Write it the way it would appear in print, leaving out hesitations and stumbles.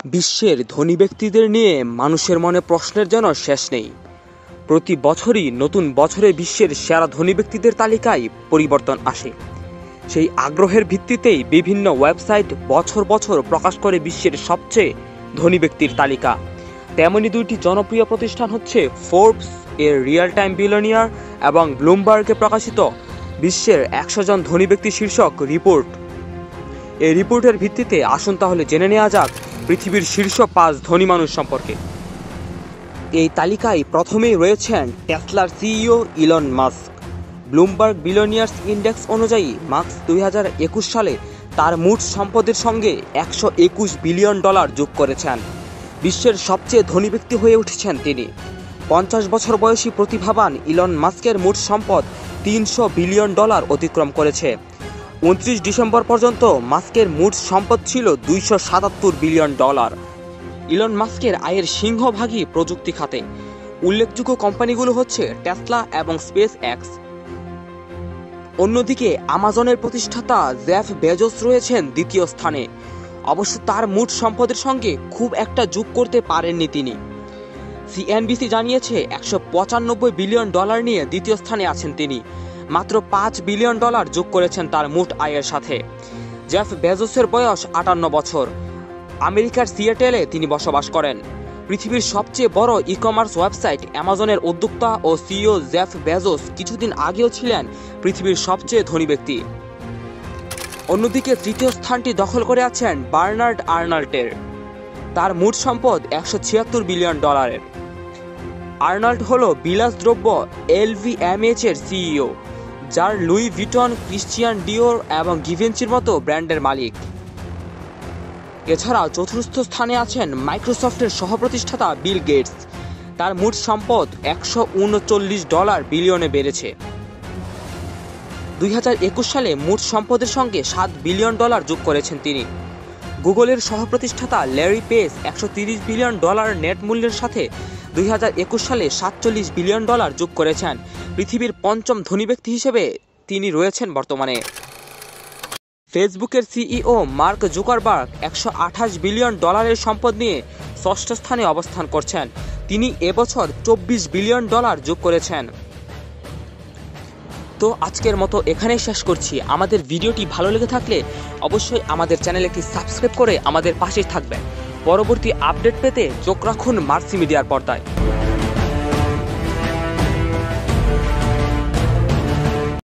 বিশ্বের ধনী ব্যক্তিদের নিয়ে মানুষের মনে প্রশ্নের যেন শেষ নেই। প্রতি বছরই নতুন বছরে বিশ্বের সেরা ধনী ব্যক্তিদের তালিকায় পরিবর্তন আসে। সেই আগ্রহের ভিত্তিতেই বিভিন্ন ওয়েবসাইট বছর বছর প্রকাশ করে বিশ্বের সবচেয়ে ধনী ব্যক্তির তালিকা। তেমনি দুইটি জনপ্রিয় প্রতিষ্ঠান হচ্ছে ফোর্বস এর রিয়েল টাইম বিলিয়নিয়ার এবং ব্লুমবার্গে প্রকাশিত বিশ্বের 100 জন ধনী ব্যক্তি শীর্ষক রিপোর্ট। এই রিপোর্টের ভিত্তিতে আসুন তাহলে জেনে নেওয়া যাক পৃথিবীর শীর্ষ 5 ধনী মানুষ সম্পর্কে। এই তালিকায় প্রথমেই রয়েছেন টেসলার CEO Elon Musk. Bloomberg billionaires index অনুযায়ী মাস্ক 2021 সালে তার মোট সম্পদের সঙ্গে $121 বিলিয়ন যোগ করেছেন। বিশ্বের সবচেয়ে ধনী ব্যক্তি হয়ে উঠেছেন তিনি। 50 বছর বয়সী প্রতিভাবান ইলন মাস্কের মোট সম্পদ $300 বিলিয়ন অতিক্রম করেছে। 29 ডিসেম্বর পর্যন্ত মাস্কের মোট সম্পদ ছিল $277 বিলিয়ন। ইলন মাস্কের আয়ের সিংহভাগই প্রযুক্তি খাতে। উল্লেখযোগ্য কোম্পানিগুলো হচ্ছে টেসলা এবং স্পেস এক্স। অন্যদিকে আমাজনের প্রতিষ্ঠাতা জেফ বেজোস রয়েছেন দ্বিতীয় স্থানে। অবশ্য তার মোট সম্পদের সঙ্গে খুব একটা যোগ করতে পারেননি তিনি। সিএনবিসি জানিয়েছে $195 বিলিয়ন নিয়ে দ্বিতীয় স্থানে আছেন তিনি। মাত্র $5 বিলিয়ন যোগ করেছেন তার মোট আয়ের সাথে। জেফ বেজোসের বয়স 58 বছর। আমেরিকার সিয়াটেলে তিনি বসবাস করেন। পৃথিবীর সবচেয়ে বড় ই কমার্স ওয়েবসাইট অ্যামাজনের উদ্যোক্তা ও সিইও জেফ বেজোস কিছুদিন আগেও ছিলেন পৃথিবীর সবচেয়ে ধনী ব্যক্তি। অন্যদিকে তৃতীয় স্থানটি দখল করে আছেন বার্নার্ড আর্নল্টের। তার মোট সম্পদ $176 বিলিয়ন। আর্নল্ট হল বিলাসদ্রব্য LVMH এর সিইও, যার লুই ভিটন, ক্রিশ্চিয়ান ডিওর এবং গিভেঞ্চির মতো ব্র্যান্ডের মালিক। এছাড়াও চতুর্থ স্থানে আছেন মাইক্রোসফটের সহপ্রতিষ্ঠাতা বিল গেটস। তার মোট সম্পদ $139 বিলিয়নে বেড়েছে। 2021 সালে মোট সম্পদের সঙ্গে $7 বিলিয়ন যোগ করেছেন তিনি। গুগলের সহপ্রতিষ্ঠাতা ল্যারি পেজ $130 বিলিয়ন নেট মূল্যের সাথে 2021 সালে $47 বিলিয়ন যোগ করেছেন। পৃথিবীর পঞ্চম ধনী ব্যক্তি হিসেবে তিনি রয়েছেন বর্তমানে। ফেসবুকের সিইও মার্ক জুকারবার্গ $128 বিলিয়ন সম্পদ নিয়ে ষষ্ঠ স্থানে অবস্থান করছেন। তিনি এবছর $24 বিলিয়ন যোগ করেছেন। তো আজকের মতো এখানেই শেষ করছি। আমাদের ভিডিওটি ভালো লেগে থাকলে অবশ্যই আমাদের চ্যানেলটি সাবস্ক্রাইব করে আমাদের পাশেই থাকবেন। পরবর্তী আপডেট পেতে চোখ রাখুন মার্সি মিডিয়ার পর্দায়।